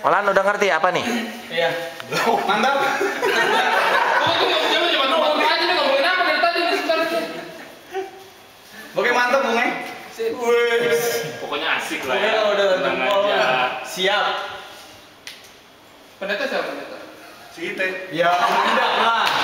Olan udah ngerti apa nih? Iya. Mantap. Cuma ngomong aja nih, ngomongin apa dari tadi nih sebenarnya. Oke, mantap Bung. Pokoknya asik lah Pokoknya ya. kalau udah Tenang jempol aja. siap. Pendeta siapa pendeta? Si Ite. Ya, tidak lah.